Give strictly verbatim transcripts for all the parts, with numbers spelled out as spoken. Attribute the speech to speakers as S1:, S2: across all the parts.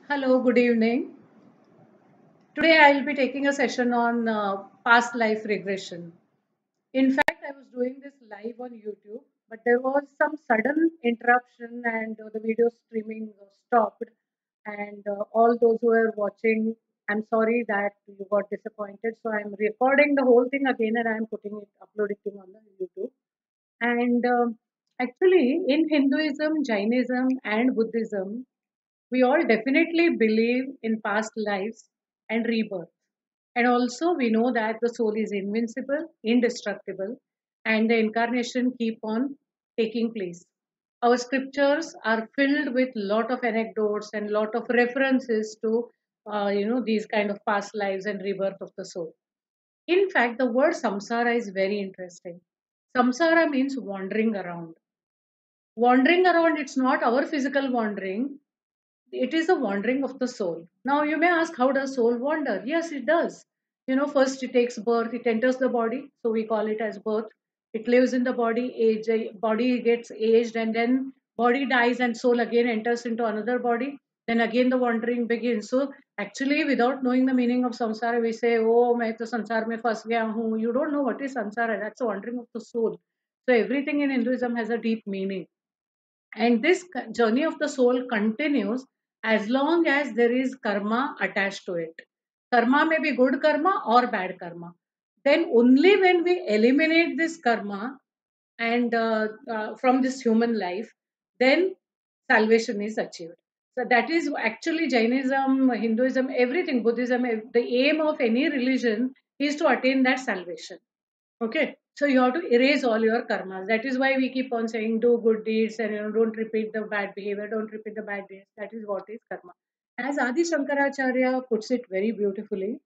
S1: Hello, good evening. Today I will be taking a session on uh, past life regression. In fact, I was doing this live on YouTube, but there was some sudden interruption and uh, the video streaming uh, stopped. And uh, all those who were watching, I'm sorry that you got disappointed. So I'm recording the whole thing again and I'm putting it, uploading it on the YouTube. And um, actually, in Hinduism, Jainism, and Buddhism, we all definitely believe in past lives and rebirth. And also, we know that the soul is invincible, indestructible, and the incarnation keep on taking place. Our scriptures are filled with lot of anecdotes and lot of references to, uh, you know, these kind of past lives and rebirth of the soul. In fact, the word samsara is very interesting. Samsara means wandering around. Wandering around, it's not our physical wandering, it is a wandering of the soul. Now you may ask, how does soul wander? Yes, it does. You know, first it takes birth, it enters the body, so we call it as birth. It lives in the body, age, eh, body gets aged, and then body dies, and soul again enters into another body. Then again the wandering begins. So actually, without knowing the meaning of samsara, we say, "Oh, मैं तो संसार में फंस गया हूँ." You don't know what is samsara. That's a wandering of the soul. So everything in Hinduism has a deep meaning. And this journey of the soul continues as long as there is karma attached to it. Karma may be good karma or bad karma. Then only when we eliminate this karma and uh, uh, from this human life, then salvation is achieved. So that is actually Jainism, Hinduism, everything, Buddhism. The aim of any religion is to attain that salvation. Okay, so you have to erase all your karmas. That is why we keep on saying do good deeds and you know don't repeat the bad behavior, don't repeat the bad deeds. That is what is karma. As Adi Shankaracharya puts it very beautifully,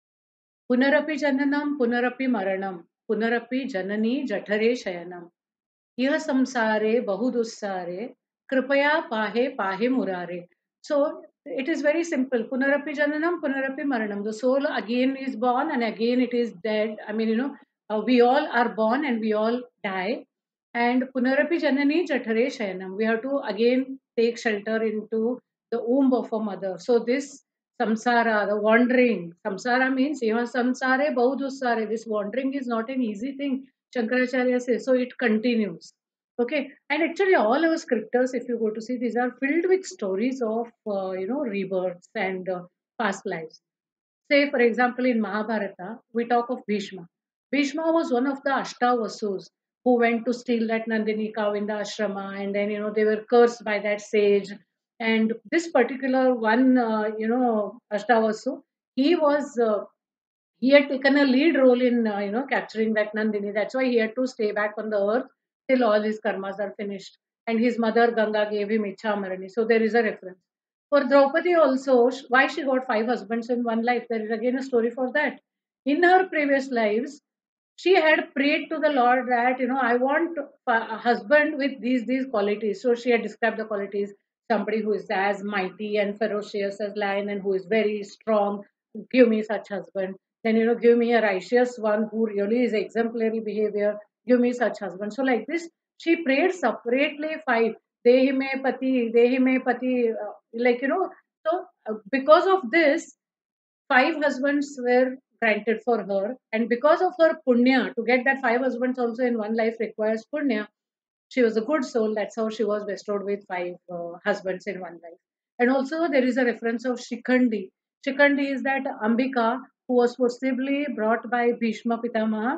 S1: Punarapi Jananam, Punarapi Maranam, Punarapi Janani Jathare Shayanam. Yah samsare bahudussare, kripaya pahe pahe murare. So it is very simple. Punarapi jananam, punarapi maranam. The soul again is born and again it is dead. I mean, you know, uh, we all are born and we all die. And punarapi janani jathare shayanam. We have to again take shelter into the womb of a mother. So this samsara, the wandering, samsara means even samsare bahudussare. This wandering is not an easy thing. Shankaracharya says. So it continues. Okay, and actually, all our scriptures, if you go to see, these are filled with stories of uh, you know rebirths and uh, past lives. Say, for example, in Mahabharata, we talk of Bhishma. Bhishma was one of the Ashtavasus who went to steal that Nandini cow in the ashrama, and then you know they were cursed by that sage. And this particular one, uh, you know, Ashtavasu, he was uh, he had taken a lead role in uh, you know capturing that Nandini. That's why he had to stay back on the earth till all his karmas are finished. And his mother Ganga gave him Icha Marani. So there is a reference. For Draupadi also, sh- why she got five husbands in one life, there is again a story for that. In her previous lives, she had prayed to the Lord that, you know, I want a husband with these, these qualities. So she had described the qualities somebody who is as mighty and ferocious as lion and who is very strong. Give me such husband. Then, you know, give me a righteous one who really is exemplary behavior. Give me such husband. So, like this, she prayed separately five. Dehi me pati, dehi me pati. Uh, like, you know, so uh, because of this, five husbands were granted for her. And because of her punya, to get that five husbands also in one life requires punya. She was a good soul. That's how she was bestowed with five uh, husbands in one life. And also, there is a reference of Shikhandi. Shikhandi is that Ambika who was forcibly brought by Bhishma Pitamaha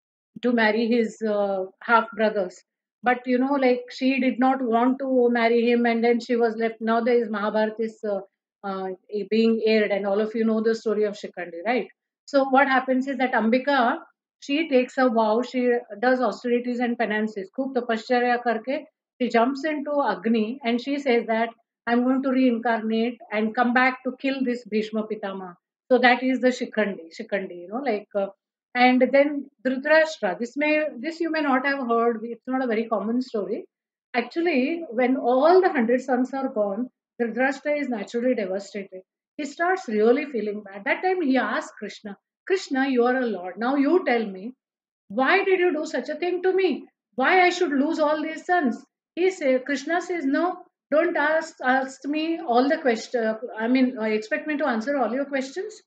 S1: to marry his uh, half brothers. But you know, like she did not want to marry him, and then she was left. Now there is Mahabharata is uh, uh, being aired, and all of you know the story of Shikhandi, right? So what happens is that Ambika she takes a vow, she does austerities and penances. खूब तपश्चर्या करके she jumps into Agni and she says that I'm going to reincarnate and come back to kill this Bhishma Pitama. So that is the Shikhandi, Shikhandi, you know, like. Uh, and then Dhritarashtra, this may this you may not have heard. It's not a very common story. Actually, when all the hundred sons are gone, Dhritarashtra is naturally devastated. He starts really feeling bad. That time he asks Krishna, Krishna, you are a lord. Now you tell me, why did you do such a thing to me? Why I should lose all these sons? He says, Krishna says, no. Don't ask ask me all the question. I mean, uh, expect me to answer all your questions.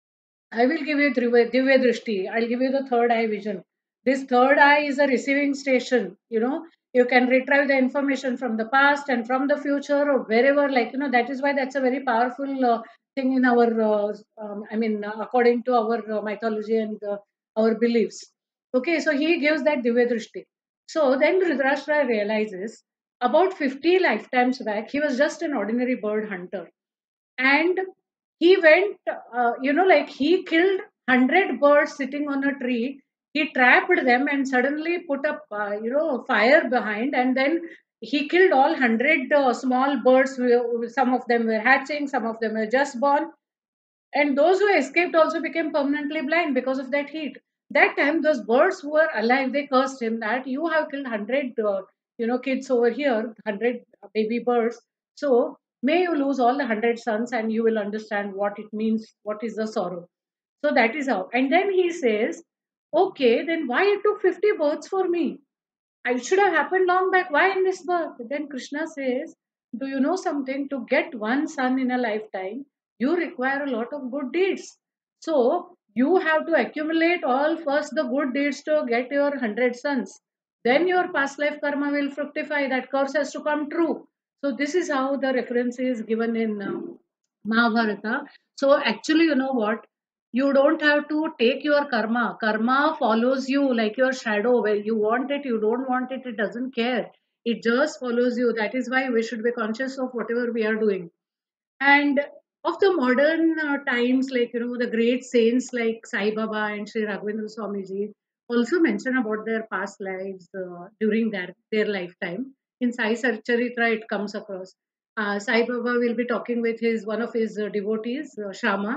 S1: I will give you Divya Divya Drishti. I'll give you the third eye vision. This third eye is a receiving station. You know, you can retrieve the information from the past and from the future or wherever. Like, you know, that is why that's a very powerful uh, thing in our, uh, um, I mean, uh, according to our uh, mythology and uh, our beliefs. Okay, so he gives that Divya Drishti. So then Dhritarashtra realizes about fifty lifetimes back, he was just an ordinary bird hunter, and he went, uh, you know like he killed one hundred birds sitting on a tree. He trapped them and suddenly put up, uh, you know fire behind, and then he killed all one hundred uh, small birds. We- some of them were hatching, some of them were just born, and those who escaped also became permanently blind because of that heat. That time, those birds who were alive, they cursed him that you have killed one hundred, uh, you know, kids over here, one hundred baby birds. So may you lose all the one hundred sons, and you will understand what it means, what is the sorrow. So that is how. And then he says, okay, then why it took fifty births for me? It should have happened long back. Why in this birth? Then Krishna says, do you know something? To get one son in a lifetime, you require a lot of good deeds. So you have to accumulate all first the good deeds to get your one hundred sons. Then your past life karma will fructify. That curse has to come true. So this is how the reference is given in uh, Mahabharata. So actually, you know what? You don't have to take your karma. Karma follows you like your shadow. Where you want it, you don't want it, it doesn't care. It just follows you. That is why we should be conscious of whatever we are doing. And of the modern uh, times, like, you know, the great saints like Sai Baba and Sri Raghavendra Swamiji also mention about their past lives uh, during their, their lifetime. In Sai Sarcharitra, it comes across. Uh, Sai Baba will be talking with his one of his uh, devotees, uh, Shama,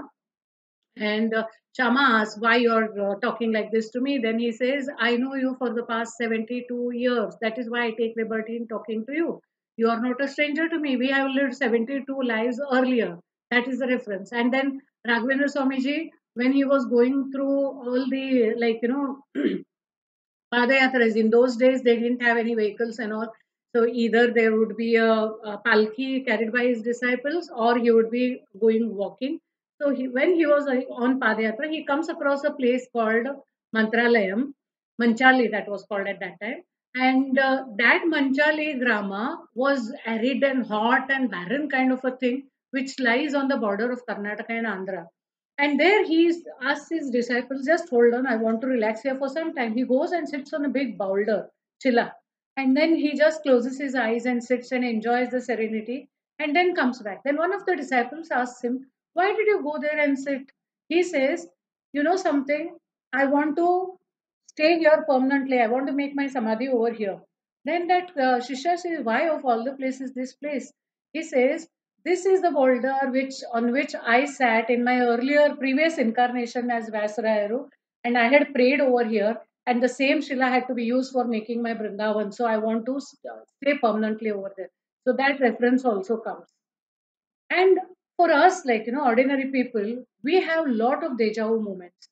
S1: and uh, Shama asks, why you're uh, talking like this to me? Then he says, I know you for the past seventy-two years. That is why I take liberty in talking to you. You are not a stranger to me. We have lived seventy-two lives earlier. That is the reference. And then Raghavendra Swamiji, when he was going through all the, like, you know, Padayatras, in those days, they didn't have any vehicles and all. So either there would be a, a palki carried by his disciples, or he would be going walking. So he, when he was uh, on Padayatra, he comes across a place called Mantralayam, Manchali, that was called at that time. And uh, that Manchali Grama was arid and hot and barren kind of a thing, which lies on the border of Karnataka and Andhra. And there he asks his disciples, just hold on, I want to relax here for some time. He goes and sits on a big boulder, chilla. And then he just closes his eyes and sits and enjoys the serenity and then comes back. Then one of the disciples asks him, why did you go there and sit? He says, you know something, I want to stay here permanently. I want to make my samadhi over here. Then that uh, Shishya says, why of all the places this place? He says, this is the boulder which on which I sat in my earlier previous incarnation as Vyasarayaru, and I had prayed over here, and the same Shila had to be used for making my Vrindavan. So I want to st- stay permanently over there. So that reference also comes. And for us, like, you know, ordinary people, we have a lot of deja vu moments.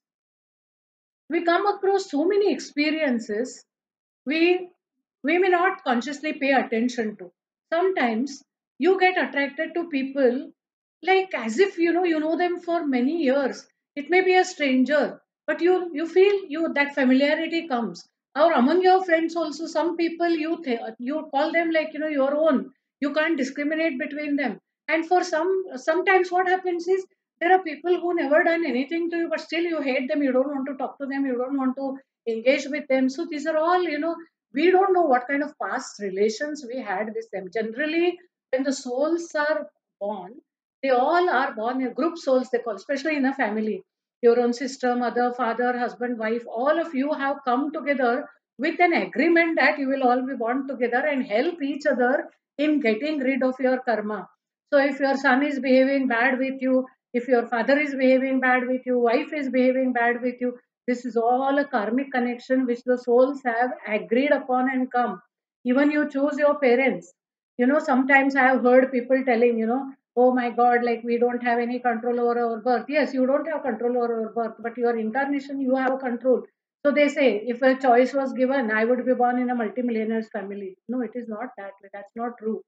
S1: We come across so many experiences we we may not consciously pay attention to. Sometimes you get attracted to people like as if you know you know them for many years. It may be a stranger, but you you feel you that familiarity comes. Or among your friends also, some people you th- you call them like you know your own. You can't discriminate between them. And for some, sometimes what happens is there are people who never done anything to you, but still you hate them. You don't want to talk to them. You don't want to engage with them. So these are all, you know we don't know what kind of past relations we had with them. Generally, when the souls are born, they all are born in group souls, they call, especially in a family. Your own sister, mother, father, husband, wife, all of you have come together with an agreement that you will all be born together and help each other in getting rid of your karma. So if your son is behaving bad with you, if your father is behaving bad with you, wife is behaving bad with you, this is all a karmic connection which the souls have agreed upon and come. Even you choose your parents. You know, sometimes I have heard people telling, you know, oh my God, like we don't have any control over our birth. Yes, you don't have control over our birth, but your incarnation, you have a control. So they say, if a choice was given, I would be born in a multimillionaire's family. No, it is not that way. That's not true.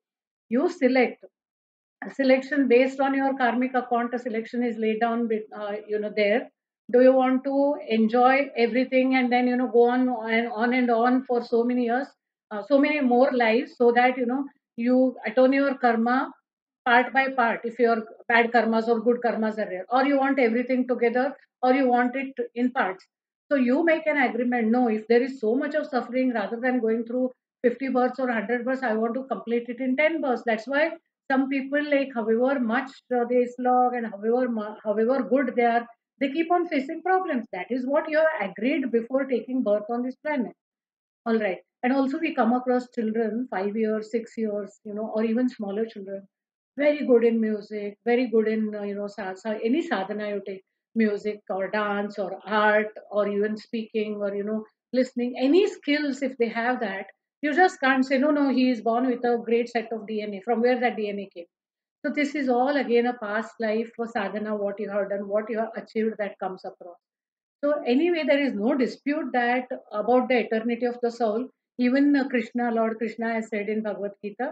S1: You select a selection based on your karmic account. A selection is laid down, with, uh, you know, there. Do you want to enjoy everything and then, you know, go on and on and on for so many years, uh, so many more lives, so that, you know, you atone your karma part by part, if your bad karmas or good karmas are there, or you want everything together, or you want it in parts. So you make an agreement. No, if there is so much of suffering, rather than going through fifty births or one hundred births, I want to complete it in ten births. That's why some people, like, however much uh, they slog and however mu- however good they are, they keep on facing problems. That is what you have agreed before taking birth on this planet. All right. And also we come across children, five years, six years, you know, or even smaller children, very good in music, very good in, uh, you know, sa- sa- any sadhana you take, music or dance or art or even speaking or, you know, listening, any skills, if they have that, you just can't say, no, no, he is born with a great set of D N A. From where that D N A came? So this is all again a past life for sadhana, what you have done, what you have achieved, that comes across. So anyway, there is no dispute that about the eternity of the soul. Even uh, Krishna, Lord Krishna has said in Bhagavad Gita,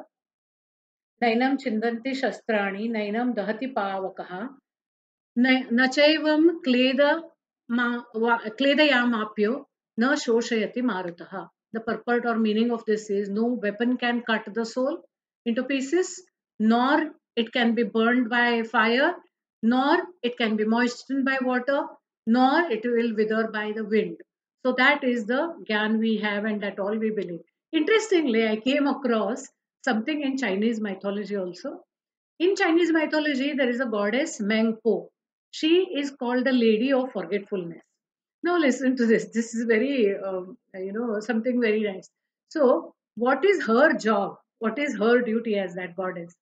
S1: Nainam chindanti shastrani, Nainam dahati pavakaha, न न चैवं क्लेद मा- वा- क्लेदयामाप्यो न shoshayati marutaha. The purport or meaning of this is, no weapon can cut the soul into pieces, nor it can be burned by fire, nor it can be moistened by water, nor it will wither by the wind. So that is the gyan we have, and that all we believe. Interestingly, I came across something in Chinese mythology also. In Chinese mythology, there is a goddess Mengpo. She is called the Lady of Forgetfulness. Now, listen to this. This is very, um, you know, something very nice. So, what is her job? What is her duty as that goddess?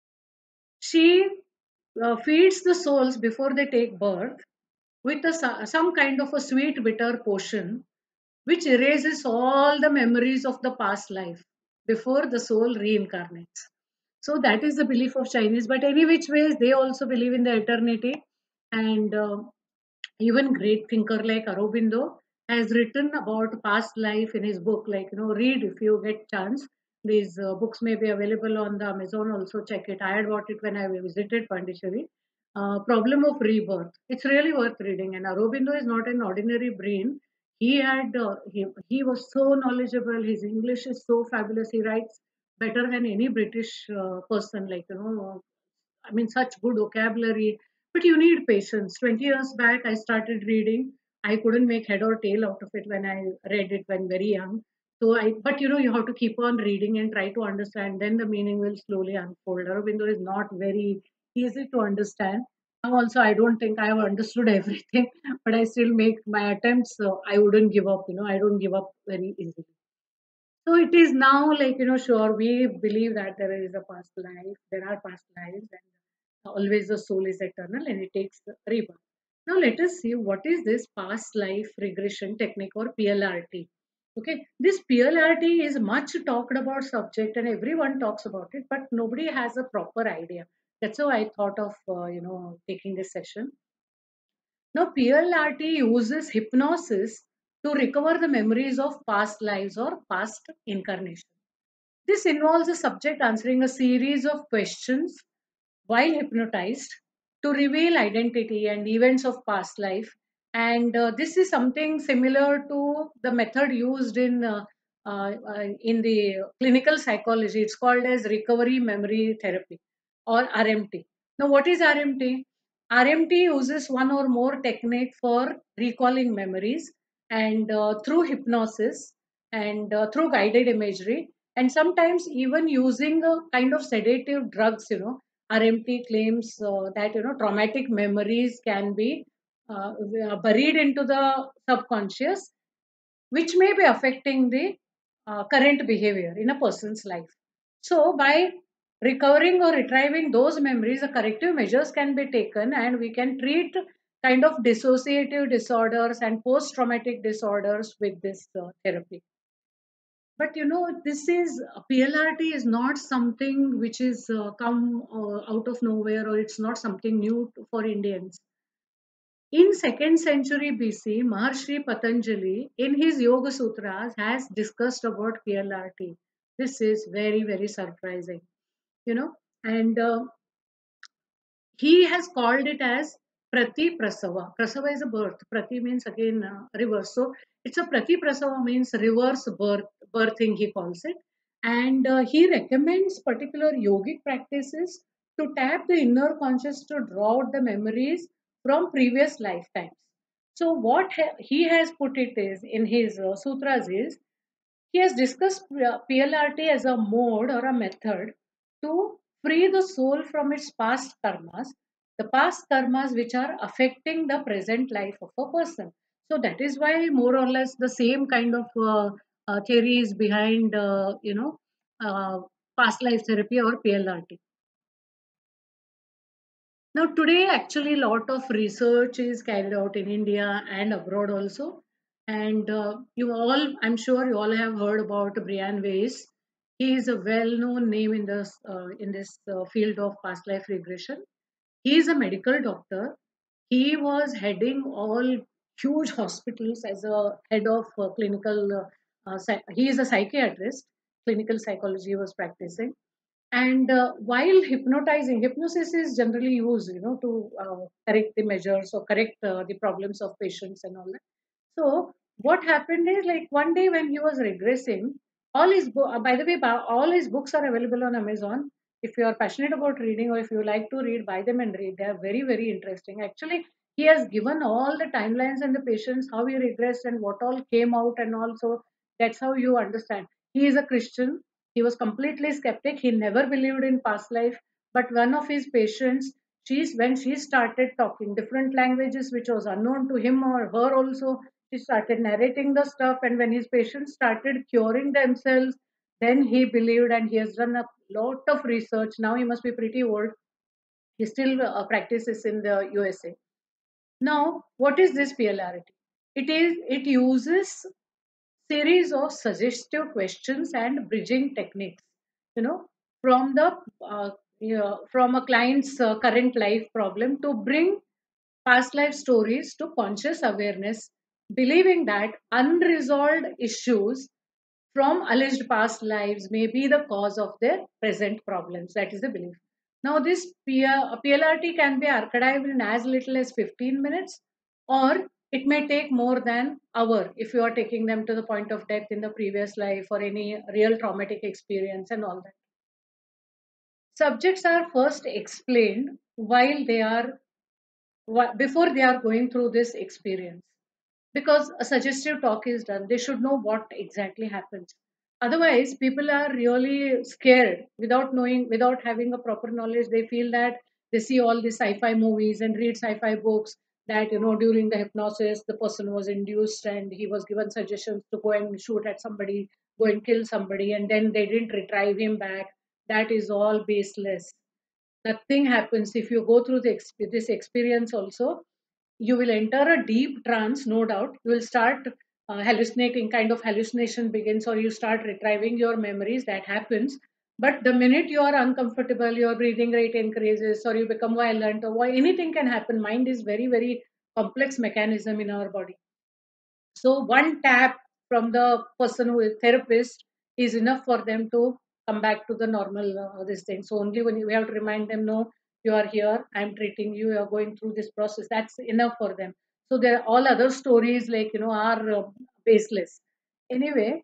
S1: She uh, feeds the souls before they take birth with a, so- some kind of a sweet bitter potion, which erases all the memories of the past life before the soul reincarnates. So that is the belief of Chinese. But any which ways, they also believe in the eternity. And uh, even great thinker like Aurobindo has written about past life in his book. Like, you know, read if you get chance. These uh, books may be available on the Amazon. Also check it. I had bought it when I visited Pondicherry. Uh, Problem of Rebirth. It's really worth reading. And Aurobindo is not an ordinary brain. He had uh, he, he was so knowledgeable. His English is so fabulous. He writes better than any British uh, person. Like, you know, I mean, such good vocabulary. But you need patience. twenty years back, I started reading. I couldn't make head or tail out of it when I read it when very young. So I, but you know, you have to keep on reading and try to understand. Then the meaning will slowly unfold. Aurobindo is not very easy to understand. Now also, I don't think I have understood everything, but I still make my attempts. So I wouldn't give up. You know, I don't give up very easily. So it is now, like, you know, sure, we believe that there is a past life, there are past lives, and always the soul is eternal and it takes the rebirth. Now let us see what is this past life regression technique, or P L R T. Okay, this P L R T is much talked about subject and everyone talks about it, but nobody has a proper idea. That's how I thought of, uh, you know, taking this session. Now, P L R T uses hypnosis to recover the memories of past lives or past incarnations. This involves a subject answering a series of questions while hypnotized to reveal identity and events of past life. And uh, this is something similar to the method used in uh, uh, uh, in the clinical psychology. It's called as recovery memory therapy, or R M T. Now, what is R M T? R M T uses one or more technique for recalling memories, and uh, through hypnosis and uh, through guided imagery, and sometimes even using a kind of sedative drugs. You know, R M T claims uh, that, you know, traumatic memories can be uh, buried into the subconscious, which may be affecting the uh, current behavior in a person's life. So, by recovering or retrieving those memories, the corrective measures can be taken, and we can treat kind of dissociative disorders and post-traumatic disorders with this uh, therapy. But you know, this is P L R T is not something which is uh, come uh, out of nowhere, or it's not something new to, for Indians. In second century B C, Maharshi Patanjali in his Yoga Sutras has discussed about P L R T. This is very, very surprising. you know, and uh, he has called it as Prati Prasava. Prasava is a birth. Prati means again uh, reverse. So it's a Prati Prasava means reverse birth, birthing, he calls it. And uh, he recommends particular yogic practices to tap the inner conscious to draw out the memories from previous lifetimes. So what ha- he has put it is in his uh, sutras is he has discussed P L R T as a mode or a method to free the soul from its past karmas, the past karmas which are affecting the present life of a person. So that is why more or less the same kind of uh, uh, theories behind, uh, you know, uh, past life therapy or P L R T. Now, today, actually, a lot of research is carried out in India and abroad also. And uh, you all, I'm sure you all have heard about Brian Weiss. He is a well-known name in this uh, in this uh, field of past life regression. He is a medical doctor. He was heading all huge hospitals as a head of uh, clinical. Uh, uh, psy- he is a psychiatrist. Clinical psychology he was practicing, and uh, while hypnotizing, hypnosis is generally used, you know, to uh, correct the measures or correct uh, the problems of patients and all that. So what happened is like one day when he was regressing, all his bo- uh, by the way, ba- all his books are available on Amazon. If you are passionate about reading or if you like to read, buy them and read. They are very very interesting. Actually, he has given all the timelines and the patients how he regressed and what all came out and also that's how you understand. He is a Christian. He was completely skeptic. He never believed in past life. But one of his patients, she's when she started talking different languages which was unknown to him or her also, he started narrating the stuff, and when his patients started curing themselves, then he believed, and he has done a lot of research. Now he must be pretty old. He still uh, practices in the U S A. Now, what is this P L R T? It is it uses series of suggestive questions and bridging techniques. You know, from the uh, you know, from a client's uh, current life problem to bring past life stories to conscious awareness, believing that unresolved issues from alleged past lives may be the cause of their present problems. That is the belief. Now, this P L R T can be archived in as little as fifteen minutes, or it may take more than hour if you are taking them to the point of death in the previous life or any real traumatic experience and all that. Subjects are first explained while they are wh- before they are going through this experience, because a suggestive talk is done, they should know what exactly happens. Otherwise people are really scared without knowing, without having a proper knowledge. They feel that they see all these sci-fi movies and read sci-fi books that, you know, during the hypnosis the person was induced and he was given suggestions to go and shoot at somebody, go and kill somebody, and then they didn't retrieve him back. That is all baseless. Nothing happens. If you go through the, exp- this experience also, you will enter a deep trance, no doubt. You will start uh, hallucinating, kind of hallucination begins, or you start retrieving your memories. That happens. But the minute you are uncomfortable, your breathing rate increases, or you become violent, or why anything can happen. Mind is very, very complex mechanism in our body. So one tap from the person who is therapist is enough for them to come back to the normal uh, this thing. So only when you, we have to remind them, no, you are here, I'm treating you, you are going through this process. That's enough for them. So there all other stories like, you know, are uh, baseless. Anyway,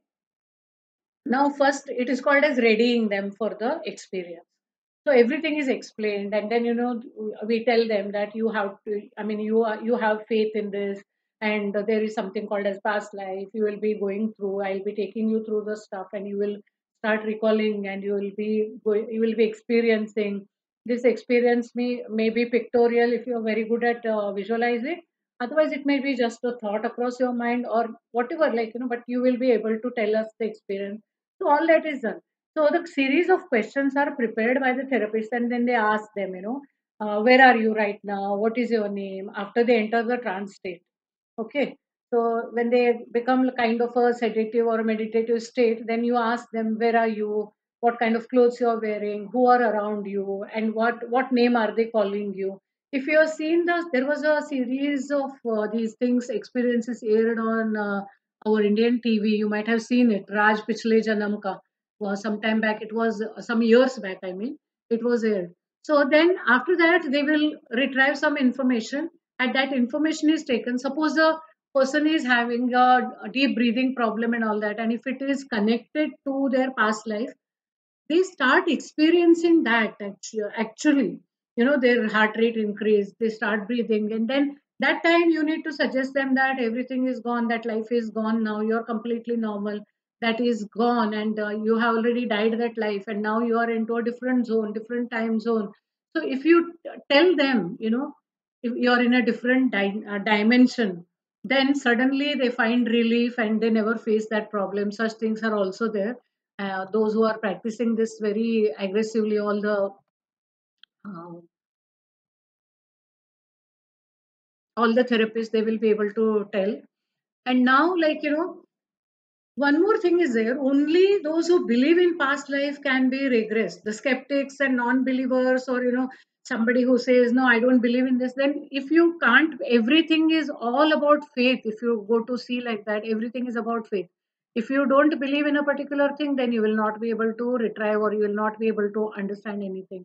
S1: now first it is called as readying them for the experience. So everything is explained, and then, you know, we tell them that you have to, I mean, you are, you have faith in this, and there is something called as past life you will be going through. I'll be taking you through the stuff and you will start recalling, and you will be going, you will be experiencing this experience. May may be pictorial if you're very good at uh, visualizing. Otherwise it may be just a thought across your mind or whatever, like, you know, but you will be able to tell us the experience. So all that is done. So the series of questions are prepared by the therapist, and then they ask them, you know, uh, where are you right now? What is your name? After they enter the trance state. Okay. So when they become kind of a sedative or a meditative state, then you ask them, where are you? What kind of clothes you are wearing? Who are around you? And what, what name are they calling you? If you have seen the, there was a series of uh, these things, experiences aired on uh, our Indian T V. You might have seen it. Raj Pichle Janam Ka was some time back. It was uh, some years back, I mean. It was aired. So then after that, they will retrieve some information, and that information is taken. Suppose the person is having a deep breathing problem and all that, and if it is connected to their past life, they start experiencing that actu- actually. You know, their heart rate increase, they start breathing, and then that time you need to suggest them that everything is gone, that life is gone, now you're completely normal, that is gone, and uh, you have already died that life, and now you are into a different zone, different time zone. So if you t- tell them, you know, if you're in a different di- uh, dimension, then suddenly they find relief and they never face that problem. Such things are also there. Uh, those who are practicing this very aggressively, all the uh, all the therapists, they will be able to tell. And now, like, you know, one more thing is there, only those who believe in past life can be regressed. The skeptics and non-believers, or you know, somebody who says no, I don't believe in this, then if you can't, everything is all about faith. If you go to see like that, everything is about faith. If you don't believe in a particular thing, then you will not be able to retrieve, or you will not be able to understand anything.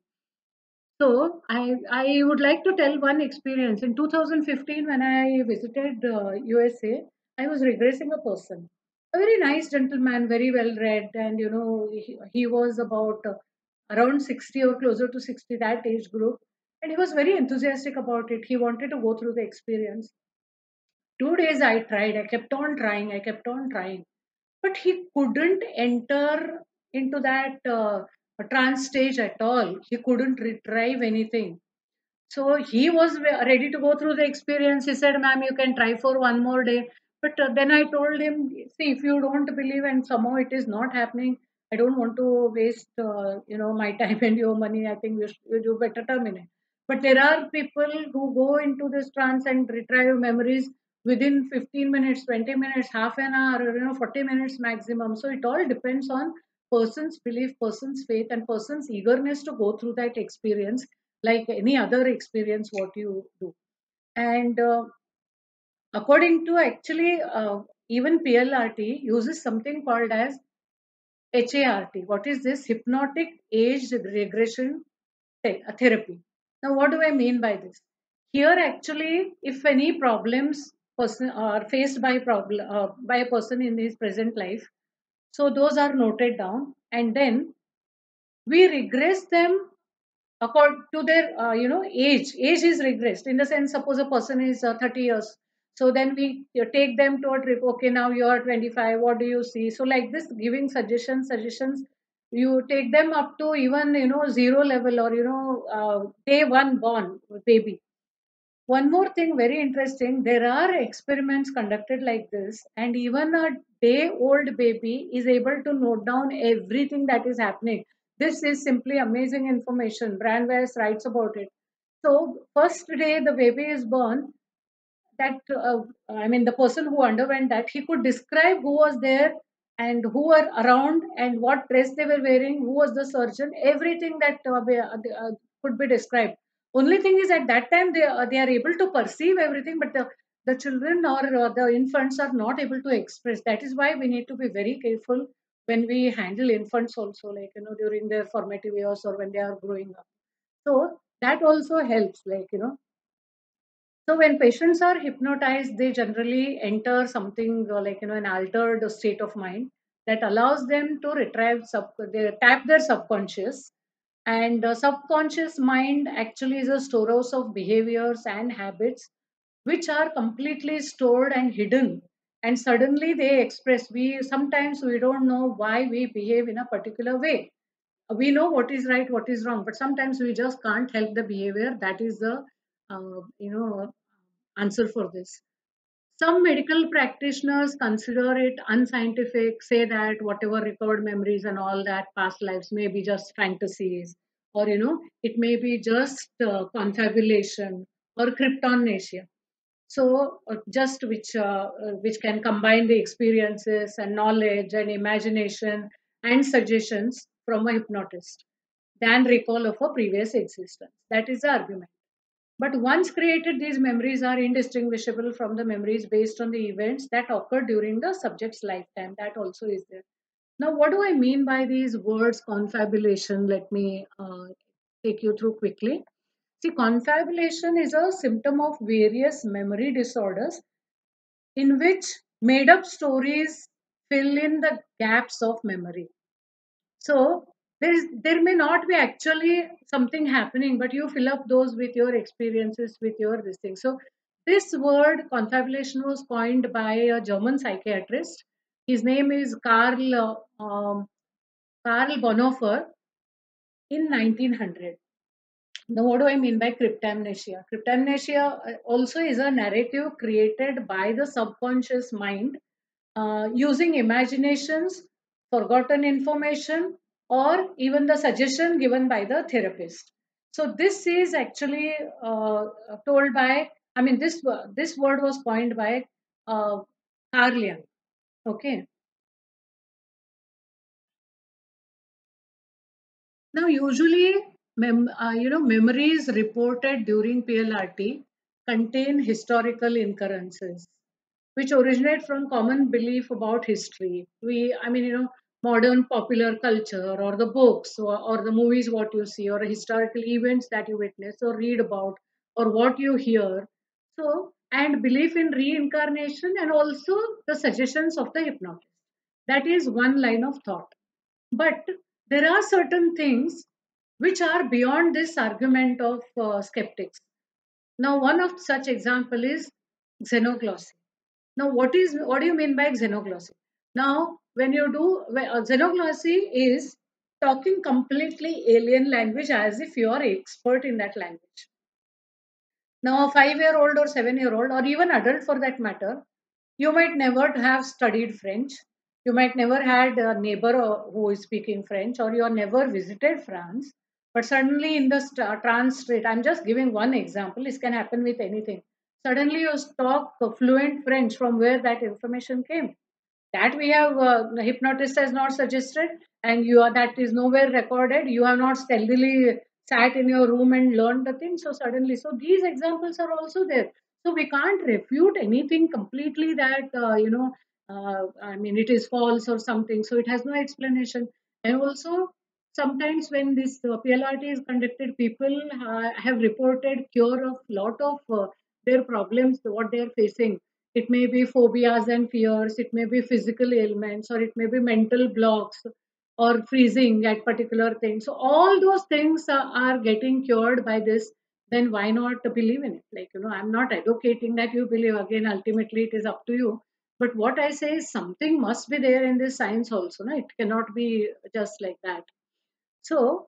S1: So I I would like to tell one experience. In two thousand fifteen, when I visited uh, U S A, I was regressing a person, a very nice gentleman, very well read, and you know he, he was about uh, around sixty or closer to sixty, that age group, and he was very enthusiastic about it. He wanted to go through the experience. Two days I tried. I kept on trying. I kept on trying, but he couldn't enter into that uh, trance stage at all. He couldn't retrieve anything. So he was ve- ready to go through the experience. He said, "Ma'am, you can try for one more day." But uh, then I told him, "See, if you don't believe and somehow it is not happening, I don't want to waste, uh, you know, my time and your money. I think you, sh- you do better terminate." But there are people who go into this trance and retrieve memories within fifteen minutes, twenty minutes, half an hour, or, you know, forty minutes maximum. So it all depends on person's belief, person's faith, and person's eagerness to go through that experience, like any other experience what you do. And uh, according to actually, uh, even P L R T uses something called as H A R T. What is this? Hypnotic age regression te- uh, therapy. Now, what do I mean by this? Here, actually, if any problems person are faced by problem uh, by a person in his present life, so those are noted down, and then we regress them according to their uh, you know age. Age is regressed in the sense, suppose a person is uh, thirty years, so then we uh, take them to a trip. Okay, now you are twenty-five, what do you see? So like this, giving suggestions suggestions you take them up to even, you know, zero level, or you know, uh, day one born baby. One more thing, very interesting, there are experiments conducted like this, and even a day old baby is able to note down everything that is happening. This is simply amazing information. Brandweiss writes about it. So, first day the baby is born, that uh, I mean, the person who underwent that, he could describe who was there and who were around and what dress they were wearing, who was the surgeon, everything that uh, be- uh, uh, could be described. Only thing is, at that time they uh, they are able to perceive everything, but the the children or uh, the infants are not able to express. That is why we need to be very careful when we handle infants also, like, you know, during their formative years or when they are growing up. So that also helps, like, you know, so when patients are hypnotized, they generally enter something uh, like, you know, an altered state of mind that allows them to retrieve sub they tap their subconscious. And the subconscious mind actually is a storehouse of behaviors and habits which are completely stored and hidden. And suddenly they express. We sometimes we don't know why we behave in a particular way. We know what is right, what is wrong, but sometimes we just can't help the behavior. That is the uh, you know answer for this. Some medical practitioners consider it unscientific, say that whatever recovered memories and all that past lives may be just fantasies, or you know, it may be just uh, confabulation or cryptomnesia. So, uh, just which uh, uh, which can combine the experiences and knowledge and imagination and suggestions from a hypnotist than recall of a previous existence. That is the argument. But once created, these memories are indistinguishable from the memories based on the events that occurred during the subject's lifetime. That also is there. Now, what do I mean by these words confabulation? Let me uh, take you through quickly. See, confabulation is a symptom of various memory disorders in which made up stories fill in the gaps of memory. So there is there may not be actually something happening, but you fill up those with your experiences, with your this thing. So this word confabulation was coined by a German psychiatrist. His name is Karl uh, um, Karl Bonhoeffer in nineteen hundred. Now, what do I mean by cryptamnesia? Cryptamnesia uh, also is a narrative created by the subconscious mind uh, using imaginations, forgotten information, or even the suggestion given by the therapist. So this is actually uh, told by, I mean, this this word was coined by uh, Carl Jung. Okay. Now, usually, mem- uh, you know, memories reported during P L R T contain historical occurrences, which originate from common belief about history. We, I mean, you know, modern popular culture or the books or, or the movies what you see or historical events that you witness or read about or what you hear. So, and belief in reincarnation and also the suggestions of the hypnotist. That is one line of thought. But there are certain things which are beyond this argument of uh, skeptics. Now, one of such example is xenoglossy. Now, what is what do you mean by xenoglossy? Now, when you do well, uh, xenoglossy is talking completely alien language as if you are expert in that language. Now, a five-year-old or seven-year-old, or even adult for that matter, you might never have studied French. You might never had a neighbor uh, who is speaking French, or you have never visited France. But suddenly, in the st- trans state, I'm just giving one example. This can happen with anything. Suddenly, you talk fluent French from where that information came. That we have uh, the hypnotist has not suggested, and you are that is nowhere recorded. You have not stealthily sat in your room and learned the thing. So suddenly, so these examples are also there. So we can't refute anything completely that uh, you know. Uh, I mean, it is false or something. So it has no explanation. And also, sometimes when this uh, P L R T is conducted, people uh, have reported cure of lot of uh, their problems, what they are facing. It may be phobias and fears, it may be physical ailments, or it may be mental blocks or freezing at particular things. So all those things are, are getting cured by this. Then why not believe in it? Like, you know, I'm not advocating that you believe. Again, ultimately, it is up to you. But what I say is something must be there in this science also. No? It cannot be just like that. So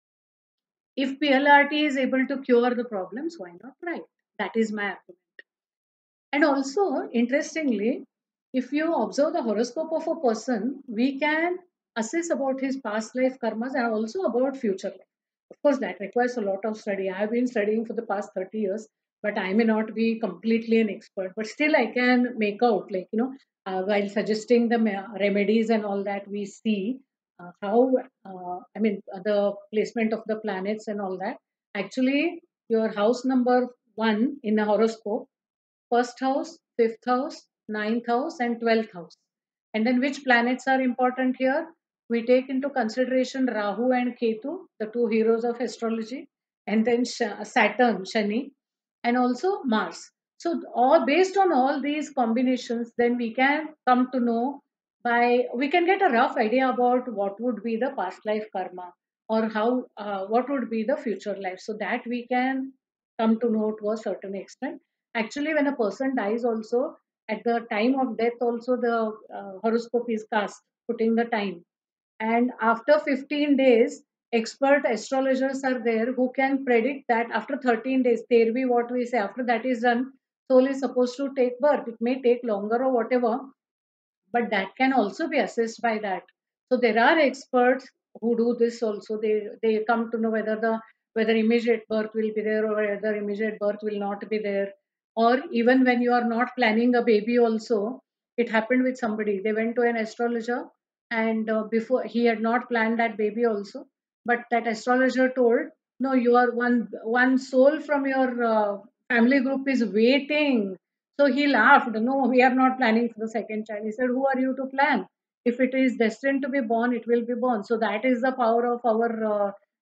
S1: if P L R T is able to cure the problems, why not try? That is my argument. And also, interestingly, if you observe the horoscope of a person, we can assess about his past life karmas and also about future life. Of course, that requires a lot of study. I have been studying for the past thirty years, but I may not be completely an expert. But still, I can make out, like, you know, uh, while suggesting the me- remedies and all that, we see uh, how, uh, I mean, uh, the placement of the planets and all that. Actually, your house number one in a horoscope, first house, fifth house, ninth house, and twelfth house. And then which planets are important here? We take into consideration Rahu and Ketu, the two heroes of astrology, and then Saturn, Shani, and also Mars. So, all based on all these combinations, then we can come to know by we can get a rough idea about what would be the past life karma or how uh, what would be the future life. So that we can come to know to a certain extent. Actually, when a person dies, also at the time of death, also the uh, horoscope is cast, putting the time. And after fifteen days, expert astrologers are there who can predict that after thirteen days, Tervi, what we say, after that is done, soul is supposed to take birth. It may take longer or whatever, but that can also be assessed by that. So there are experts who do this also. They they come to know whether the whether immediate birth will be there or whether immediate birth will not be there. Or even when you are not planning a baby also, it happened with somebody. They went to an astrologer and uh, before he had not planned that baby also, but that astrologer told, no, you are one one soul from your uh, family group is waiting. So he laughed. No, we are not planning for the second child. He said, who are you to plan? If it is destined to be born, it will be born. So that is the power of our uh,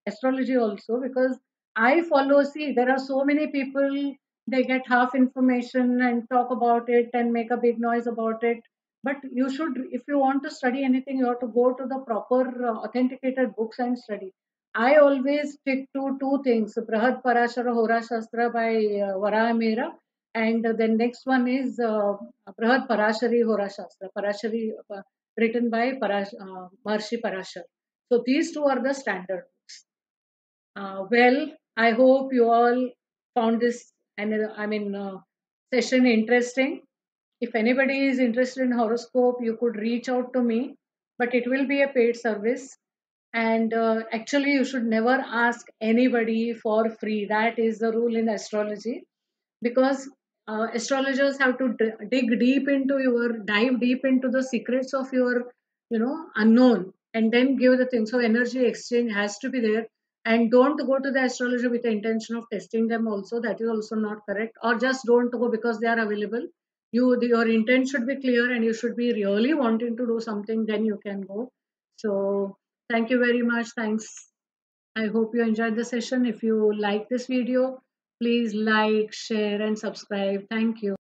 S1: astrology also, because I follow, see, there are so many people, they get half information and talk about it and make a big noise about it. But you should, if you want to study anything, you have to go to the proper uh, authenticated books and study. I always stick to two things: Brahad Parashara Hora Shastra by uh, Varaha Mehra, and then next one is uh, Brahad Parashari Hora Shastra, Parashari, uh, written by Parash, uh, Maharshi Parashar. So these two are the standard books. Uh, well, I hope you all found this, and uh, I mean, uh, session interesting. If anybody is interested in horoscope, you could reach out to me, but it will be a paid service. And uh, actually, you should never ask anybody for free. That is the rule in astrology, because uh, astrologers have to d- dig deep into your, dive deep into the secrets of your, you know, unknown, and then give the thing. So energy exchange has to be there. And don't go to the astrologer with the intention of testing them also. That is also not correct. Or just don't go because they are available. You the, your intent should be clear, and you should be really wanting to do something, then you can go. So thank you very much. Thanks. I hope you enjoyed the session. If you like this video, please like, share, and subscribe. Thank you.